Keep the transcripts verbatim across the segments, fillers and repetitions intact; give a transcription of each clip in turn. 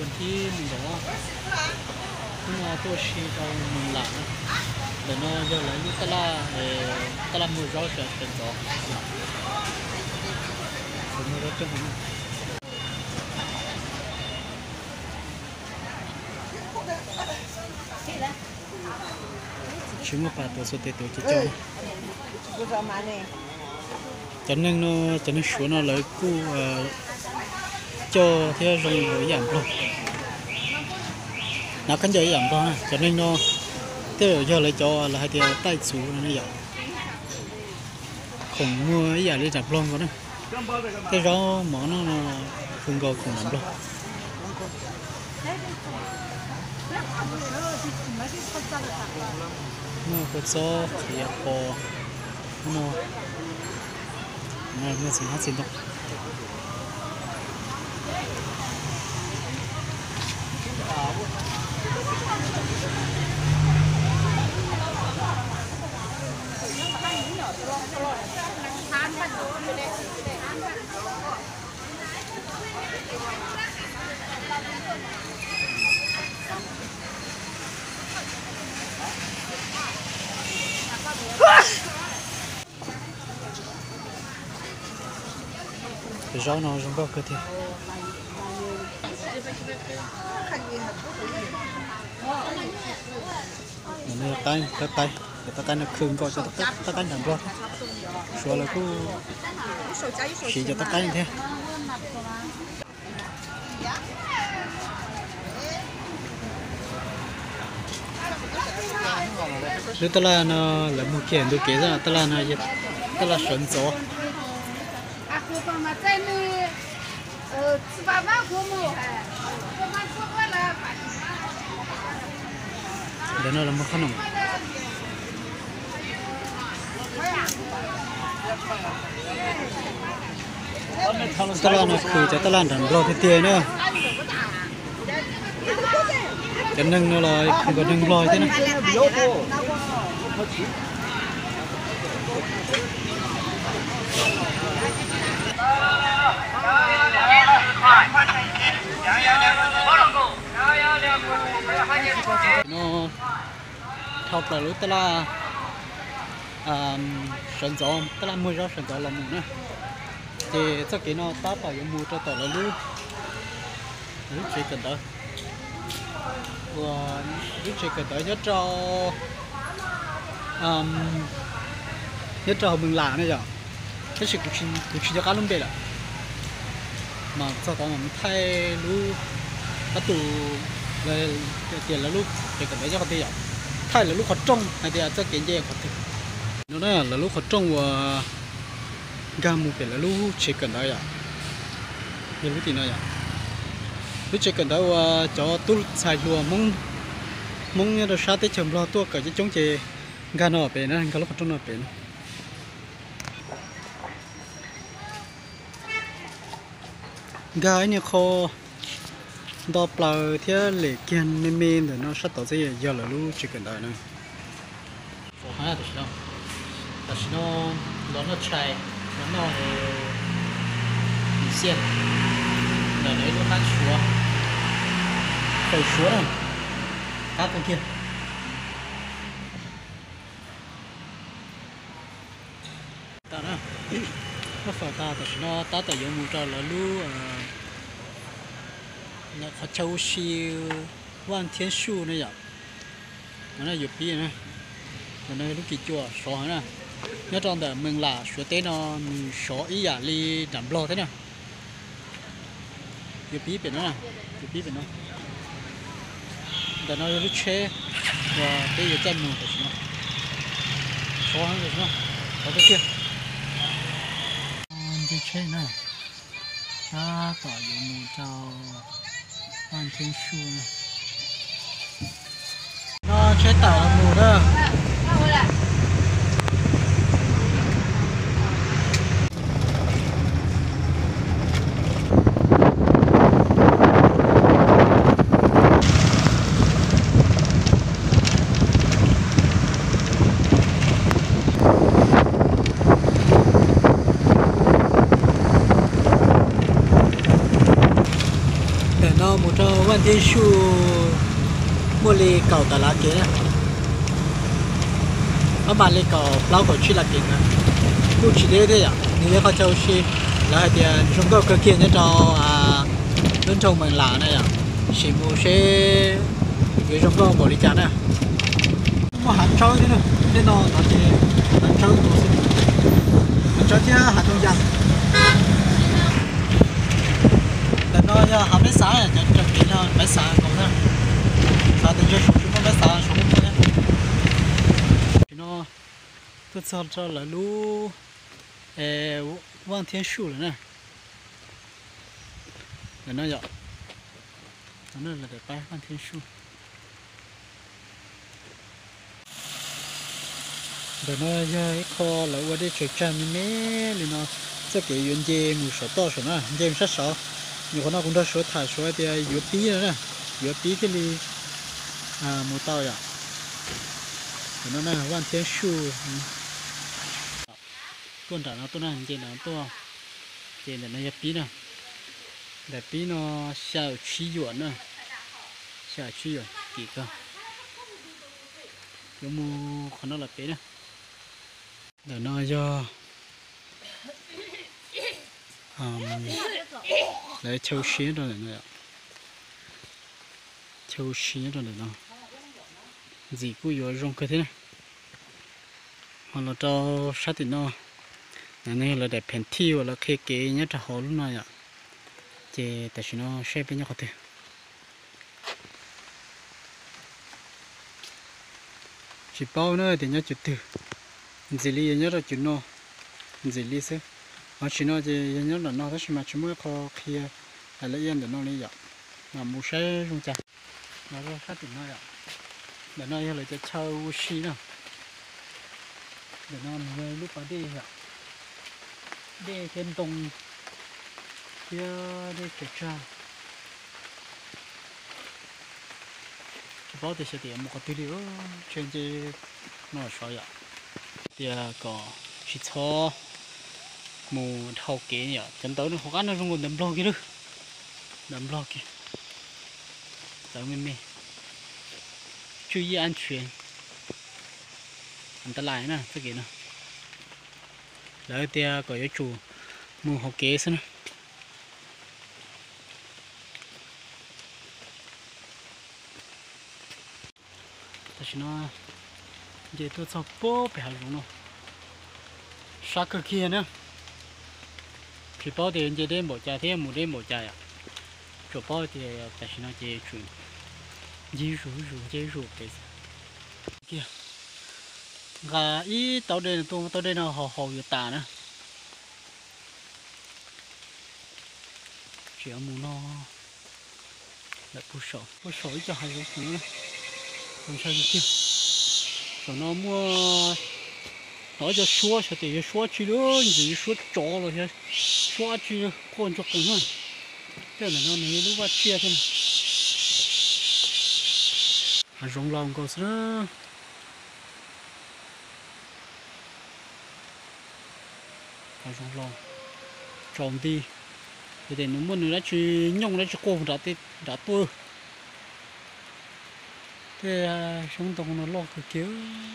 phần thi mình đó nhưng mà tôi chỉ cho mình làm để nó giờ lấy lúc ta la để ta làm mùi rau sẽ thành đó mùi rau trong mình chúng nó phải tổ số tiền tổ chức cho cho nên nó cho nên số nó lấy cu cho theo rong với giảm rồi nó cắn dây giảm thôi cho nên nó thế giờ lấy cho là hai tia tay số nó giảm khủng mua ấy giờ đi giảm luôn có đấy cái rau món nó không có khủng lắm đâu nó có gió thì có nó nó nó xin hết xin đâu cái rau nó giống bao cơ thể mình là tay tay tay cái tay nó khương coi cho tất tất tay làm rồi số là cứ chỉ cho tất tay như thế nếu ta là nó là một kiện được kế ra ta là nó gì ta là sườn gió để nó làm một khăn ta là nó khử cho ta là đàn lo thì tiền nữa cho nên nó là không có đừng lòi thế này nó thọc là lúc ta là sườn gió ta là mua ra sườn gió là mình nè thì chắc cái nó táp vào mua cho tao là lúc lúc chỉ cần tới và lúc chỉ cần tới nhất cho nhất cho mình làm này rồi cái sự cũng cũng chỉ cho cá lông bể là mà sau đó mình thay lúc bắt tù về tiền là lúc chỉ cần tới cho con tiền thay là lúc họ trông hay thì cho cái gì họ nó nói là lúc họ trông và gam một cái là lúc chỉ cần tới à như lúc thì nói à lúc chỉ cần tới cho tôi xài lúa mong mong như là sát tới chồng lo tôi cả cái chống chế gà nó bể nó cái lúc họ trông nó bể gà ấy như kho đo bờ theo lệ kiên mềm mềm rồi nó sát tới gì giờ là lúc chỉ cần tới nữa phổ hai là sao là nó nó nó chạy nó nó xiên là lấy nó phát chúa phải chúa này các con kia ta đó nó phải ta thì nó ta tại dùng một trò là lu nó khó châu siêu万天树này vậy nó là dục gì này nó lúc kỳ chùa số này nhớ trong đời mình là số tên nó số ý giả li đảm lo thế nào dục bí biển nó này dục bí biển nó để nó lúc chế và bây giờ chân mình phải nó số hàng rồi nó có cái kia cái chế này ta tỏ dụng một trào万天树này nó chế tạo là mù đó nóวันที่ชูmua lì cầu tà lá kia nó bán lì cầu lao cầu chi là kia nè cũng chỉ để thế à nếu có châu chi là hai tiền chúng tôi cơ kia nhớ cho à lớn trồng mình là này à chỉ mua xe cái chúng tôi bỏ đi chán nè mua hạt trâu thế nữa nên nó nó thì hạt trâu tôi xin hạt trâu chứ hạt đông giang là nó giờ hạt mấy xã này chẳng chẳng biết nó mấy xã còn nữa xã thì cho chúng nó mấy xã chúng nó nhé thì nó tôi cho cho là lú ê vang thiên su rồi nè là nó giờ nó là để bay vang thiên su để nó giờ kho là qua đây chơi chân mé thì nó sẽ cái nguyên dê mù sọ to sọ nè dê sát sọ nhiều con nó cũng đã sọ thải sọ thì yếu tí nữa nè yếu tí cái li à mù tao vậy để nó nè vang thiên su con trả nó tôi nè dê nó to dê là nó yếu tí nè để tí nó sao chi yuan nè sao chi yuan kỹ cơ giống mu con nó là tí nè để nó cho um, lấy châu xí rồi này châu xí rồi này nó gì cũng có rong cơ thế này hoặc là cho sát thì nó này là để phèn thiêu là khi kế nhất là hồ lúc này ạ thì tại vì nó sẽ bên nhau có thể chỉ bao nữa thì nhớ chụp từ gì li nhớ là chụp nó gì li sẽ mà chỉ nó thì nhớ là nó thế mà chỉ mới có kia là lấy yên để nó lấy dọn mà mua xe không chả nó ra phát thì nó dọn để nó lấy cho châu xí nào để nó người lúc vào đi dọn đi trên tông kia đi kiểm tra bao thì sẽ tiệm một cái tư liệu trên cái nó sao vậy thì có chỉ cho mù thâu kế nhở chân tới nó khó khăn nó không còn đâm lo kia được đâm lo kia tới mình mình chú ý an toàn anh ta lại nè cái kia nè đấy thì có cái chủ mù học kế xem nó giờ tôi cho bố phải dùng nó sát cái kia nữa chỉ bố thì giờ đến bộ trà thế một đến bộ trà à chỗ bố thì tại sao nó chỉ chuyển dí rủ rủ dí rủ cái kia gà ý tao đây tôi tao đây nó hồ hồ vừa tà nữa chỉ ở mù nó lại bù sổ bù sổ cho hai cái nữa không sao kia rồi nó mua nó cho xóa cho thì xóa chi đó gì xóa chó rồi chứ xóa chi con cho con hơn thế là nó này lúc bắt chia thế này à rong lòng có nữa à rong lòng trồng đi thì để nó mua nữa chỉ nhung nó chỉ cô đã thì đã tua thế chúng tôi nó lo cái kiểu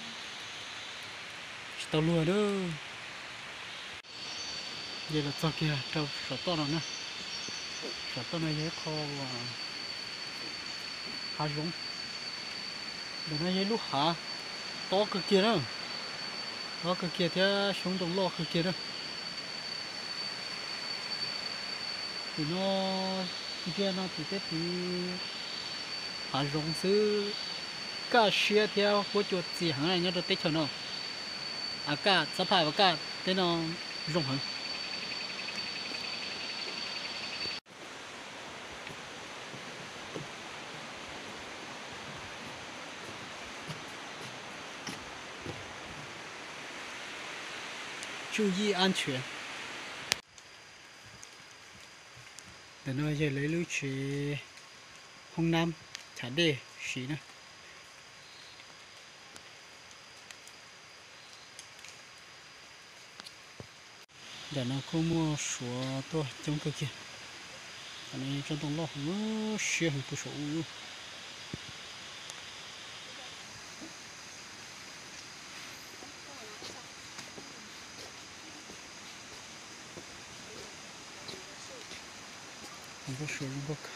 tao lùa đó giờ là cho kia tao sợ to rồi nè sợ to này dễ kho há giống để nó dễ lúc há to cái kia đó to cái kia thế chúng tôi lo cái kia đó thì nó kia nó thì thế thì há giống xứ cả xe theo của chuột gì hàng này nhớ được tết cho nó à cả sắp phải và cả thế nó rộng hơn chú ý an toàn để nó giờ lấy lưới chế Hồng Nam thả đề xí nữa để nó không mua số tôi trong cái kia anh ấy cho tông lo nó xe hàng bút số hàng bút số luôn bốc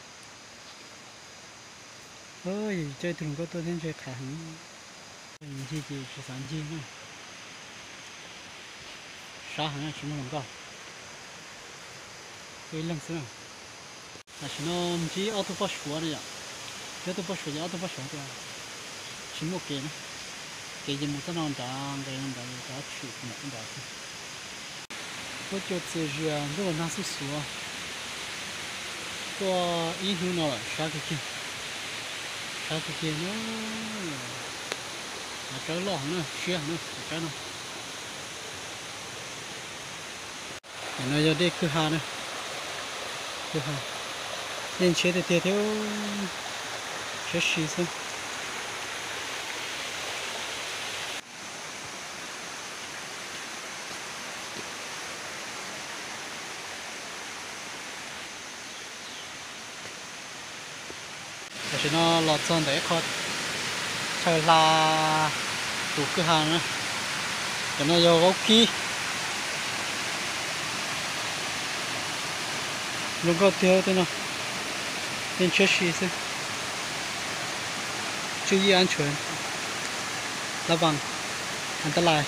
ơi chơi thường có tôi đến chơi khá hẳn gì gì chỉ sản gì nữa sao hả chỉ muốn làm co cái lăng xưa là chỉ nó chỉ ô tô bus số này ạ ô tô bus số ô tô bus số thì chỉ một cái nữa cái gì một cái non trắng cái non trắng cái chữ một cái đó我就只是如果那是说做以后呢啥个钱啥个钱呢啊这老呢学呢这呢nó giờ đây cứ hà này cứ hà nên chế được theo chế xí xem thì nó lọt xong đấy khó chờ là đủ cứ hà nữa cho nó vô gốc kia luôn có tiêu thế nào nên chế xí xem chú ý an toàn là bằng an toàn lại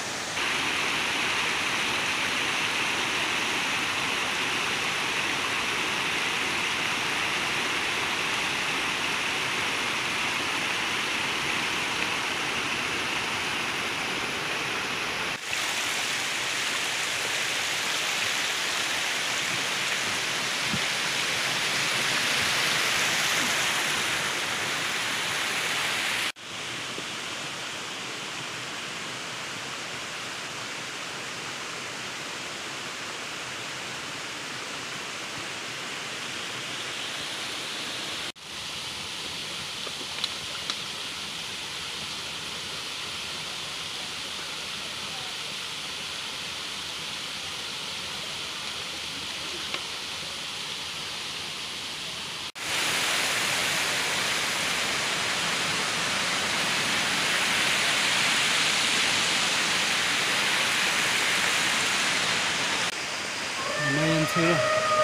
thứ rồi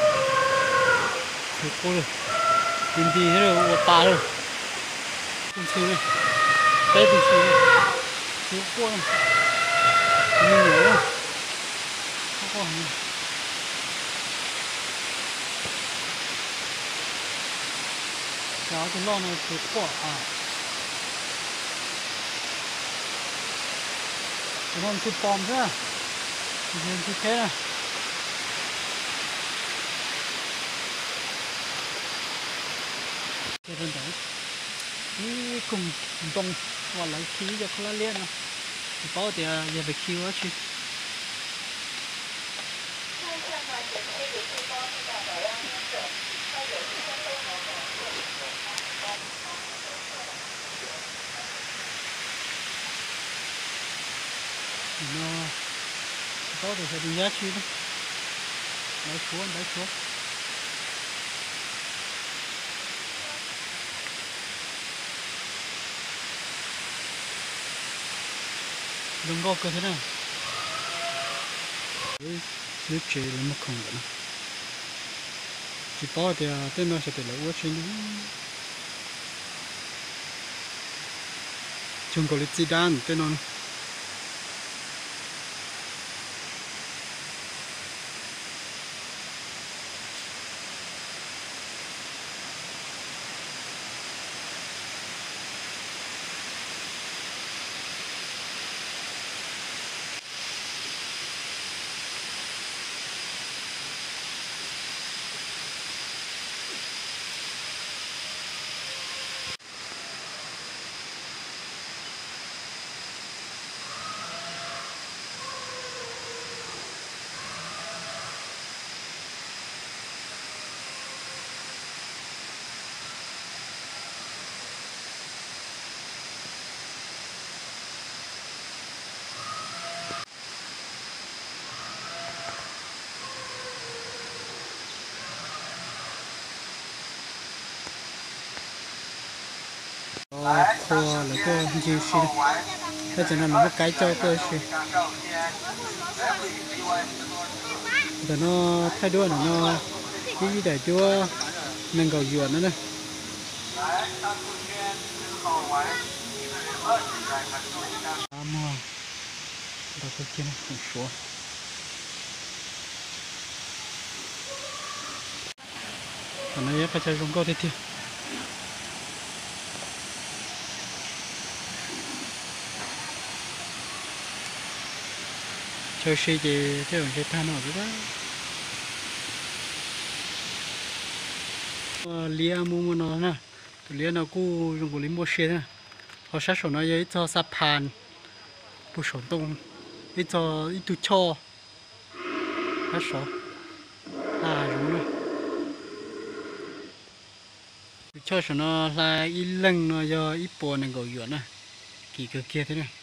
thứ cô rồi nhìn đi thế rồi một ta rồi con thứ này đây từ thứ này thứ cô này nhìn nhớ rồi không có gì đó cái lon này thứ quả à cái lon thứ bom thế à nhìn thứ thế này cái bên đấy đi cùng đông và lấy khí cho không lấy liên nào có thì giờ phải khí quá chứ nó có thì phải đi giá chứ lấy xuống lấy xuống đừng có cơ thế này nước chế là một không nữa chỉ bỏ thì tên nó sẽ bị lỡ quá trên chúng có lịch gì đan tên nó khoa là cái gì xí thế cho nên nó cái cho cái xí rồi nó thay đổi nó cái gì để cho nâng cầu dừa nữa đây mua đó cái kia này không số còn nó phải chơi rong câu thế thì chơi xí thì thế còn chơi than nào nữa đó lia mua mua nó nè lia nó cũng dùng của lim mua xe nè họ sát sổ nó với cho sắp pan bù sổ tung ít cho ít tu cho sát sổ à đúng rồi tu cho sổ nó là ít lưng nó do ít bò này gọi nè kỳ cực kia thế này